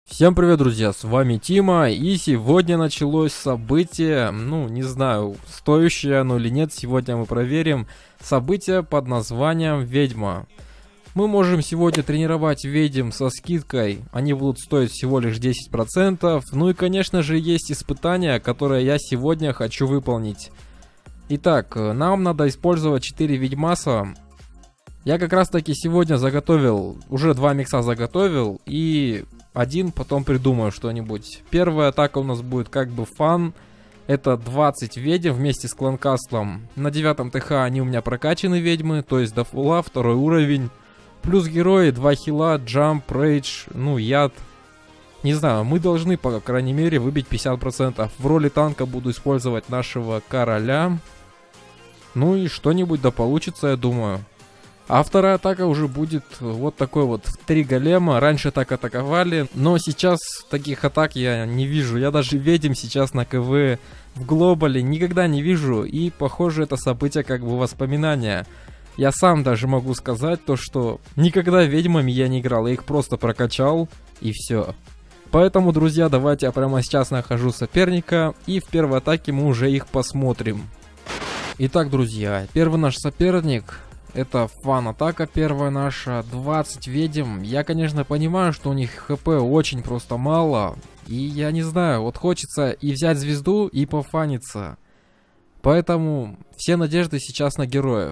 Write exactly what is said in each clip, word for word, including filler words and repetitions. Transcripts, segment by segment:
Всем привет, друзья, с вами Тима, и сегодня началось событие, ну, не знаю, стоящее оно или нет, сегодня мы проверим. Событие под названием «Ведьма». Мы можем сегодня тренировать ведьм со скидкой, они будут стоить всего лишь десять процентов. Ну и, конечно же, есть испытание, которое я сегодня хочу выполнить. Итак, нам надо использовать четыре ведьмаса. Я как раз таки сегодня заготовил, уже два микса заготовил, и один потом придумаю что-нибудь. Первая атака у нас будет как бы фан. Это двадцать ведьм вместе с кланкаслом. На девятом ТХ они у меня прокачаны ведьмы, то есть до фула, второй уровень. Плюс герои, два хила, джамп, рейдж, ну яд. Не знаю, мы должны, по крайней мере, выбить пятьдесят процентов. В роли танка буду использовать нашего короля. Ну и что-нибудь да получится, я думаю. А вторая атака уже будет вот такой вот, три голема. Раньше так атаковали, но сейчас таких атак я не вижу. Я даже ведьм сейчас на КВ в глобале никогда не вижу. И похоже, это событие как бы воспоминания. Я сам даже могу сказать то, что никогда ведьмами я не играл. Я их просто прокачал и все. Поэтому, друзья, давайте я прямо сейчас нахожу соперника. И в первой атаке мы уже их посмотрим. Итак, друзья, первый наш соперник... Это фан-атака первая наша, двадцать ведьм. Я, конечно, понимаю, что у них хп очень просто мало. И я не знаю, вот хочется и взять звезду, и пофаниться. Поэтому все надежды сейчас на героев.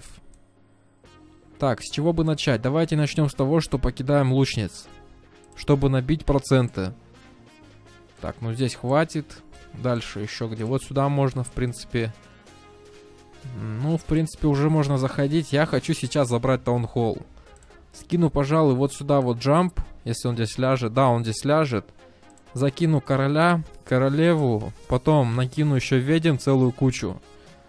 Так, с чего бы начать? Давайте начнем с того, что покидаем лучниц. Чтобы набить проценты. Так, ну здесь хватит. Дальше еще где? Вот сюда можно, в принципе... Ну, в принципе, уже можно заходить. Я хочу сейчас забрать таунхолл. Скину, пожалуй, вот сюда вот джамп, если он здесь ляжет. Да, он здесь ляжет. Закину короля, королеву. Потом накину еще ведьм целую кучу.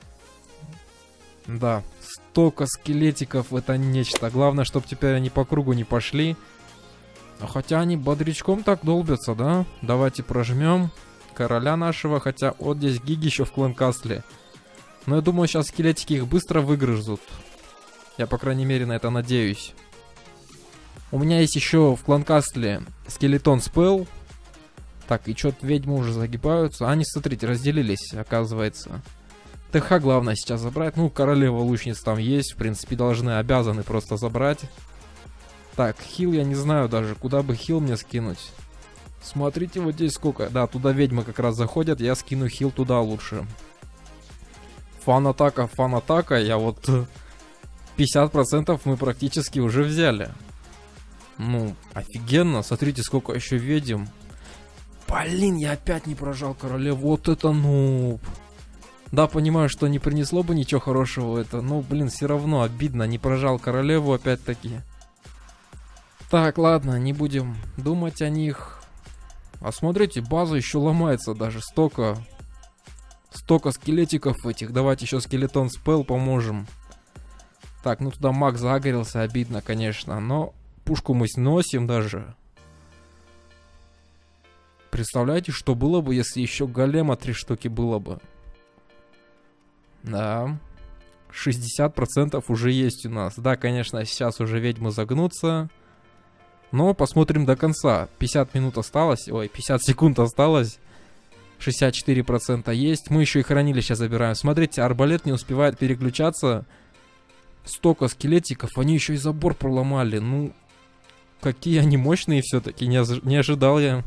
Да, столько скелетиков, это нечто. Главное, чтобы теперь они по кругу не пошли. Хотя они бодрячком так долбятся, да? Давайте прожмем короля нашего. Хотя вот здесь гиги еще в кланкасле. Но я думаю, сейчас скелетики их быстро выгрызут. Я, по крайней мере, на это надеюсь. У меня есть еще в кланкасле скелетон спел. Так, и что-то ведьмы уже загибаются. Они, смотрите, разделились, оказывается. ТХ главное сейчас забрать. Ну, королева лучниц там есть. В принципе, должны, обязаны просто забрать. Так, хил я не знаю даже, куда бы хил мне скинуть. Смотрите, вот здесь сколько. Да, туда ведьмы как раз заходят. Я скину хил туда лучше. Фан-атака, фан-атака, я вот пятьдесят процентов мы практически уже взяли. Ну, офигенно, смотрите, сколько еще ведьм. Блин, я опять не прожал королеву, вот это нуб. Да, понимаю, что не принесло бы ничего хорошего это, но, блин, все равно обидно, не прожал королеву опять-таки. Так, ладно, не будем думать о них. А смотрите, база еще ломается даже, столько... Столько скелетиков этих. Давайте еще скелетон спел поможем. Так, ну туда маг загорелся. Обидно, конечно. Но пушку мы сносим даже. Представляете, что было бы, если еще голема три штуки было бы? Да. шестьдесят процентов уже есть у нас. Да, конечно, сейчас уже ведьмы загнутся. Но посмотрим до конца. пятьдесят минут осталось. Ой, пятьдесят секунд осталось. шестьдесят четыре процента есть. Мы еще и хранилище забираем. Смотрите, арбалет не успевает переключаться. Столько скелетиков. Они еще и забор проломали. Ну, какие они мощные все-таки. Не, не ожидал я.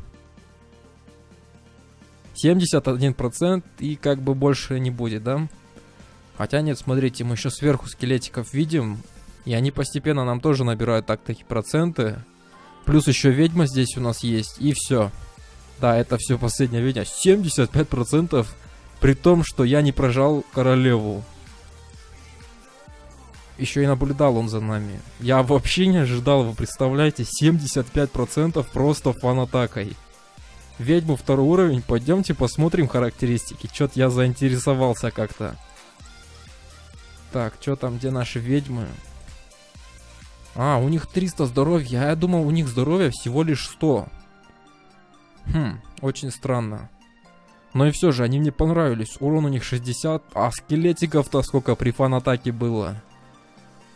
семьдесят один процент. И как бы больше не будет, да? Хотя нет, смотрите, мы еще сверху скелетиков видим. И они постепенно нам тоже набирают так такие проценты. Плюс еще ведьма здесь у нас есть. И все. Да, это все последнее видео. семьдесят пять процентов. При том, что я не прожал королеву. Еще и наблюдал он за нами. Я вообще не ожидал, вы представляете, семьдесят пять процентов просто фан-атакой. Ведьму второй уровень. Пойдемте посмотрим характеристики. Что-то я заинтересовался как-то. Так, что там, где наши ведьмы? А, у них триста здоровья. Я думал, у них здоровья всего лишь сто. Хм, очень странно. Но и все же, они мне понравились. Урон у них шестьдесят, а скелетиков-то сколько при фан-атаке было.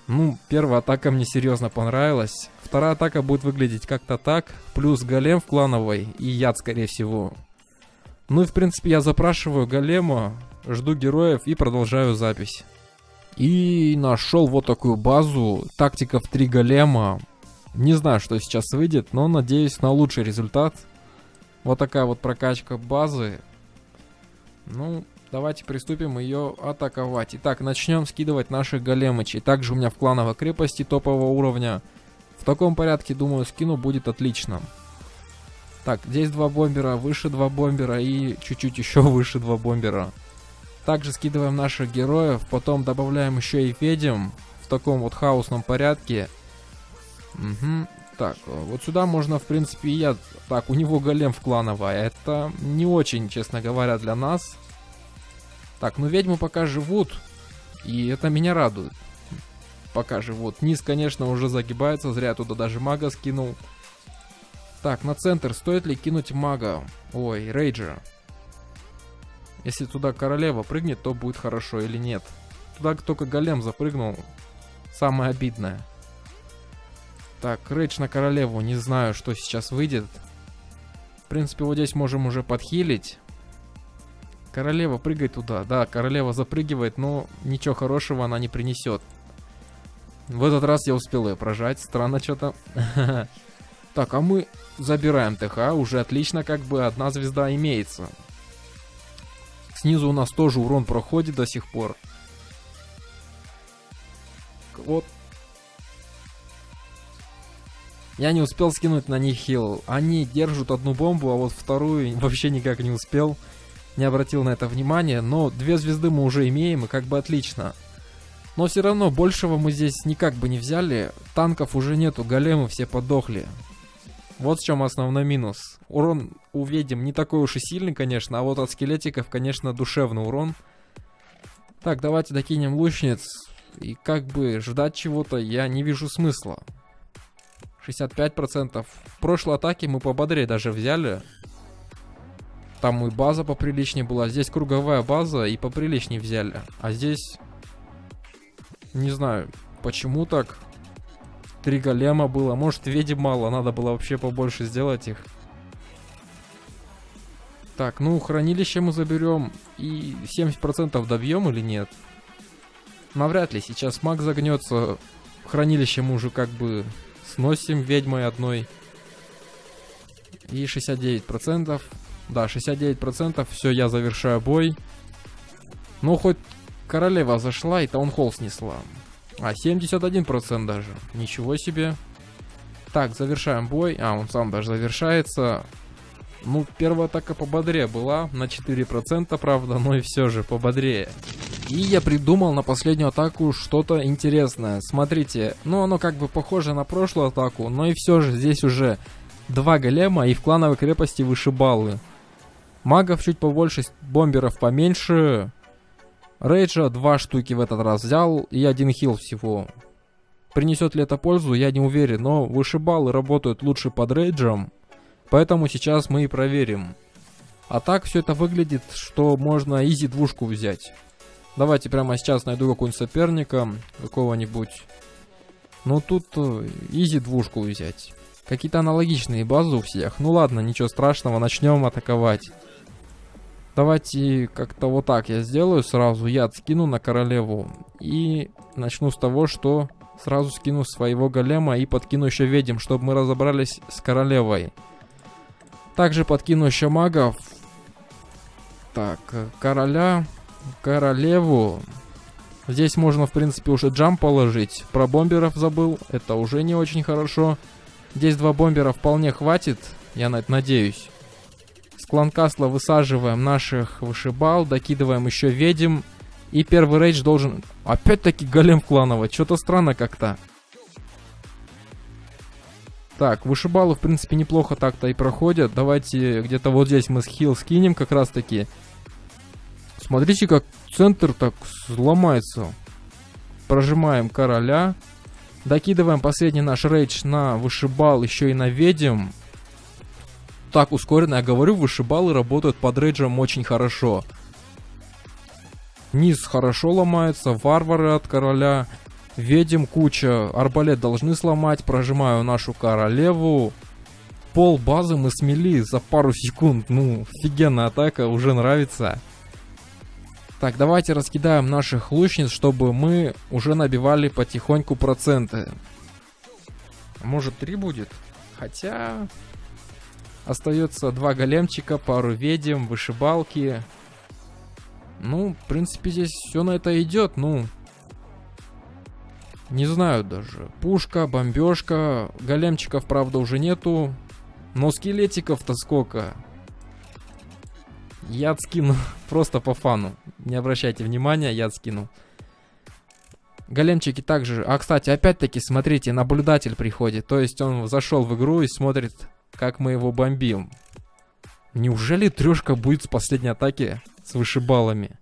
Ну, первая атака мне серьезно понравилась. Вторая атака будет выглядеть как-то так. Плюс голем в клановой и яд, скорее всего. Ну и, в принципе, я запрашиваю голема, жду героев и продолжаю запись. И нашел вот такую базу. Тактика в три голема. Не знаю, что сейчас выйдет, но надеюсь на лучший результат. Вот такая вот прокачка базы. Ну, давайте приступим ее атаковать. Итак, начнем скидывать наших големычей. Также у меня в клановой крепости топового уровня. В таком порядке, думаю, скину будет отлично. Так, здесь два бомбера, выше два бомбера и чуть-чуть еще выше два бомбера. Также скидываем наших героев, потом добавляем еще и ведьм в таком вот хаосном порядке. Угу. Так, вот сюда можно, в принципе, и я... Так, у него голем в клановой. Это не очень, честно говоря, для нас. Так, ну ведьмы пока живут. И это меня радует. Пока живут. Низ, конечно, уже загибается. Зря я туда даже мага скинул. Так, на центр. Стоит ли кинуть мага? Ой, рейджера. Если туда королева прыгнет, то будет хорошо или нет. Туда только голем запрыгнул. Самое обидное. Так, рейдж на королеву. Не знаю, что сейчас выйдет. В принципе, вот здесь можем уже подхилить. Королева прыгает туда. Да, королева запрыгивает, но ничего хорошего она не принесет. В этот раз я успел ее прожать. Странно что-то. Так, а мы забираем ТХ. Уже отлично, как бы одна звезда имеется. Снизу у нас тоже урон проходит до сих пор. Вот. Я не успел скинуть на них хил. Они держат одну бомбу, а вот вторую вообще никак не успел. Не обратил на это внимания. Но две звезды мы уже имеем, и как бы отлично. Но все равно большего мы здесь никак бы не взяли. Танков уже нету, големы все подохли. Вот в чем основной минус. Урон у ведьм не такой уж и сильный, конечно. А вот от скелетиков, конечно, душевный урон. Так, давайте докинем лучниц. И как бы ждать чего-то я не вижу смысла. шестьдесят пять процентов. В прошлой атаке мы пободрее даже взяли. Там и база поприличнее была. Здесь круговая база и поприличнее взяли. А здесь... Не знаю, почему так. Три голема было. Может, ведьм мало. Надо было вообще побольше сделать их. Так, ну, хранилище мы заберем. И семьдесят процентов добьем или нет? Навряд ли. Сейчас маг загнется. Хранилище мы уже как бы... Сносим ведьмой одной. И шестьдесят девять процентов. Да, шестьдесят девять процентов. Все, я завершаю бой. Ну, хоть королева зашла и таунхолл снесла. А, семьдесят один процент даже. Ничего себе. Так, завершаем бой. А, он сам даже завершается. Ну, первая атака пободрее была. На четыре процента, правда, но и все же пободрее. И я придумал на последнюю атаку что-то интересное. Смотрите, ну оно как бы похоже на прошлую атаку, но и все же здесь уже два голема и в клановой крепости вышибалы. Магов чуть побольше, бомберов поменьше. Рейджа два штуки в этот раз взял и один хил всего. Принесет ли это пользу, я не уверен, но вышибалы работают лучше под рейджем. Поэтому сейчас мы и проверим. А так все это выглядит, что можно изи двушку взять. Давайте прямо сейчас найду какого-нибудь соперника, какого-нибудь. Ну тут изи двушку взять. Какие-то аналогичные базы у всех. Ну ладно, ничего страшного, начнем атаковать. Давайте как-то вот так я сделаю сразу. Я скину на королеву. И начну с того, что сразу скину своего голема и подкину еще ведьм, чтобы мы разобрались с королевой. Также подкину еще магов. Так, короля... Королеву. Здесь можно, в принципе, уже джамп положить. Про бомберов забыл. Это уже не очень хорошо. Здесь два бомбера вполне хватит. Я на это надеюсь. С кланкасла высаживаем наших вышибал. Докидываем еще ведьм. И первый рейдж должен... Опять-таки голем клановый. Что-то странно как-то. Так, вышибалы, в принципе, неплохо так-то и проходят. Давайте где-то вот здесь мы с хил скинем как раз-таки. Смотрите, как центр так сломается. Прожимаем короля. Докидываем последний наш рейдж на вышибал, еще и на ведьм. Так, ускоренно, я говорю, вышибалы работают под рейджем очень хорошо. Низ хорошо ломается, варвары от короля. Ведьм куча. Арбалет должны сломать. Прожимаю нашу королеву. Пол базы мы смели за пару секунд. Ну, офигенная атака, уже нравится. Так, давайте раскидаем наших лучниц, чтобы мы уже набивали потихоньку проценты. Может, три будет? Хотя... Остается два големчика, пару ведьм, вышибалки. Ну, в принципе, здесь все на это идет, ну... Не знаю даже. Пушка, бомбежка. Големчиков, правда, уже нету. Но скелетиков-то сколько? Яд скину. Просто по фану. Не обращайте внимания, яд скину. Големчики также... А, кстати, опять-таки, смотрите, наблюдатель приходит. То есть он зашел в игру и смотрит, как мы его бомбим. Неужели трешка будет с последней атаки с вышибалами?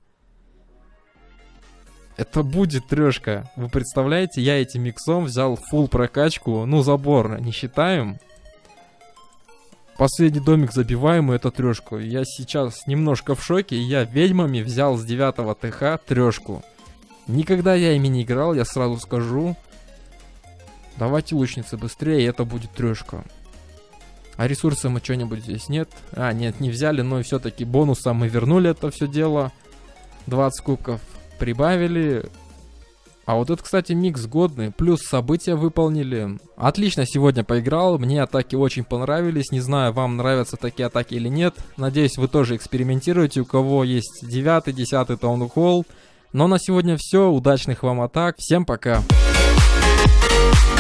Это будет трешка. Вы представляете, я этим миксом взял фулл прокачку. Ну, забор не считаем. Последний домик забиваем, и это трешку. Я сейчас немножко в шоке. Я ведьмами взял с девятого ТХ трешку. Никогда я ими не играл, я сразу скажу. Давайте лучницы быстрее, это будет трешка. А ресурсы мы что-нибудь здесь нет? А, нет, не взяли, но и все-таки бонусом мы вернули это все дело. двадцать кубков прибавили. А вот это, кстати, микс годный. Плюс события выполнили. Отлично сегодня поиграл. Мне атаки очень понравились. Не знаю, вам нравятся такие атаки или нет. Надеюсь, вы тоже экспериментируете. У кого есть девятый, десятый таунхолл. Но на сегодня все. Удачных вам атак. Всем пока.